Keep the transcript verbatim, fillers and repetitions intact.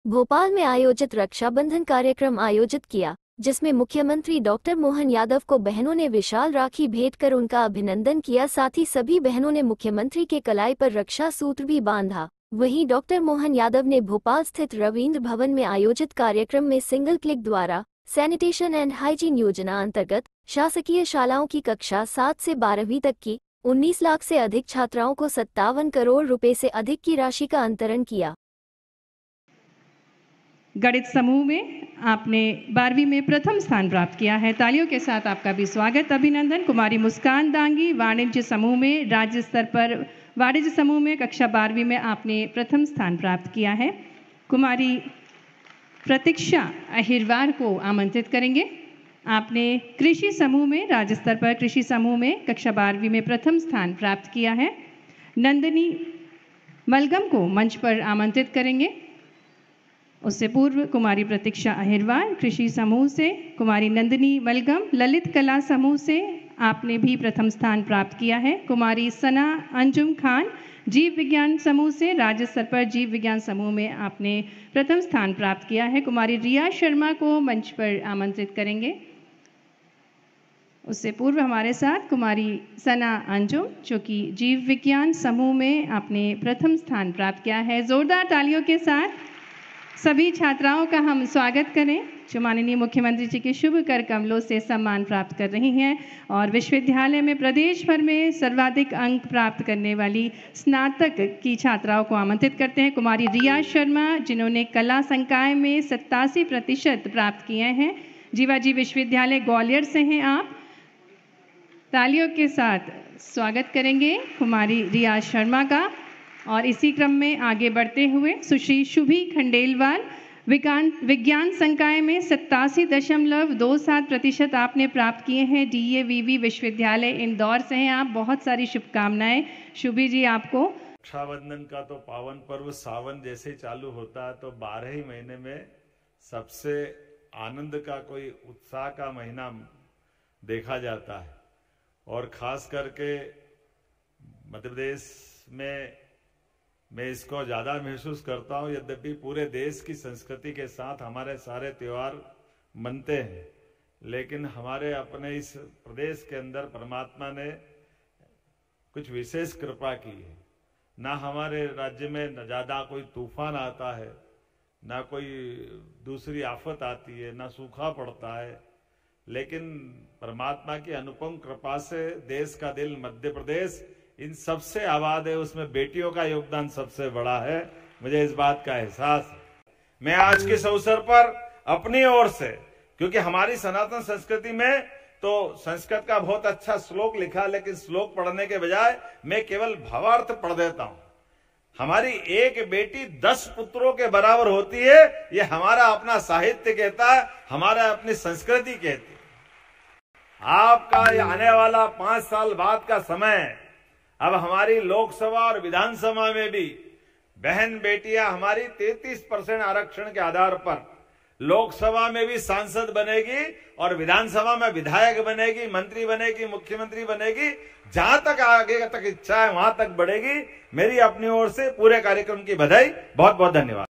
भोपाल में आयोजित रक्षाबंधन कार्यक्रम आयोजित किया, जिसमें मुख्यमंत्री डॉक्टर मोहन यादव को बहनों ने विशाल राखी भेंट कर उनका अभिनंदन किया। साथ ही सभी बहनों ने मुख्यमंत्री के कलाई पर रक्षा सूत्र भी बांधा। वहीं डॉक्टर मोहन यादव ने भोपाल स्थित रविंद्र भवन में आयोजित कार्यक्रम में सिंगल क्लिक द्वारा सैनिटेशन एंड हाइजीन योजना अंतर्गत शासकीय शालाओं की कक्षा सात से बारहवीं तक की उन्नीस लाख से अधिक छात्राओं को सत्तावन करोड़ रुपए से अधिक की राशि का अंतरण किया। गणित समूह में आपने बारहवीं में प्रथम स्थान प्राप्त किया है। तालियों के साथ आपका भी स्वागत, अभिनंदन। कुमारी मुस्कान दांगी वाणिज्य समूह में राज्य स्तर पर वाणिज्य समूह में कक्षा बारहवीं में आपने प्रथम स्थान प्राप्त किया है। कुमारी प्रतीक्षा अहिरवार को आमंत्रित करेंगे। आपने कृषि समूह में राज्य स्तर पर कृषि समूह में कक्षा बारहवीं में प्रथम स्थान प्राप्त किया है। नंदिनी मलगम को मंच पर आमंत्रित करेंगे। उससे पूर्व कुमारी प्रतीक्षा अहिरवार कृषि समूह से, कुमारी नंदिनी मलगम ललित कला समूह से आपने भी प्रथम स्थान प्राप्त किया है। कुमारी सना अंजुम खान जीव विज्ञान समूह से राज्य स्तर पर जीव विज्ञान समूह में आपने प्रथम स्थान प्राप्त किया है। कुमारी रिया शर्मा को मंच पर आमंत्रित करेंगे। उससे पूर्व हमारे साथ कुमारी सना अंजुम, जो कि जीव विज्ञान समूह में आपने प्रथम स्थान प्राप्त किया है। जोरदार तालियों के साथ सभी छात्राओं का हम स्वागत करें, जो माननीय मुख्यमंत्री जी के शुभ कर कमलों से सम्मान प्राप्त कर रही हैं और विश्वविद्यालय में प्रदेश भर में सर्वाधिक अंक प्राप्त करने वाली स्नातक की छात्राओं को आमंत्रित करते हैं। कुमारी रिया शर्मा, जिन्होंने कला संकाय में सत्तासी प्रतिशत प्राप्त किए हैं। जीवाजी विश्वविद्यालय ग्वालियर से हैं आप। तालियों के साथ स्वागत करेंगे कुमारी रिया शर्मा का। और इसी क्रम में आगे बढ़ते हुए सुश्री शुभी खंडेलवाल, विज्ञान विज्ञान संकाय में सत्तासी दशमलव दो सात प्रतिशत आपने प्राप्त किए हैं। डीएवीवी विश्वविद्यालय इंदौर से हैं आप। बहुत सारी शुभकामनाएं शुभी जी आपको। रक्षाबंधन का तो पावन पर्व सावन जैसे चालू होता है तो बारह ही महीने में सबसे आनंद का कोई उत्साह का महीना देखा जाता है। और खास करके मध्य प्रदेश में मैं इसको ज्यादा महसूस करता हूं। यद्यपि पूरे देश की संस्कृति के साथ हमारे सारे त्योहार मनते हैं, लेकिन हमारे अपने इस प्रदेश के अंदर परमात्मा ने कुछ विशेष कृपा की है। ना हमारे राज्य में न ज्यादा कोई तूफान आता है, ना कोई दूसरी आफत आती है, ना सूखा पड़ता है, लेकिन परमात्मा की अनुपम कृपा से देश का दिल मध्य प्रदेश इन सबसे आबाद है। उसमें बेटियों का योगदान सबसे बड़ा है, मुझे इस बात का एहसास है। मैं आज के इस अवसर पर अपनी ओर से, क्योंकि हमारी सनातन संस्कृति में तो संस्कृत का बहुत अच्छा श्लोक लिखा, लेकिन श्लोक पढ़ने के बजाय मैं केवल भावार्थ पढ़ देता हूं। हमारी एक बेटी दस पुत्रों के बराबर होती है, ये हमारा अपना साहित्य कहता है, हमारा अपनी संस्कृति कहती है। आपका ये आने वाला पांच साल बाद का समय, अब हमारी लोकसभा और विधानसभा में भी बहन बेटियां हमारी तैंतीस परसेंट आरक्षण के आधार पर लोकसभा में भी सांसद बनेगी और विधानसभा में विधायक बनेगी, मंत्री बनेगी, मुख्यमंत्री बनेगी। जहां तक आगे तक इच्छा है वहां तक बढ़ेगी। मेरी अपनी ओर से पूरे कार्यक्रम की बधाई। बहुत बहुत धन्यवाद।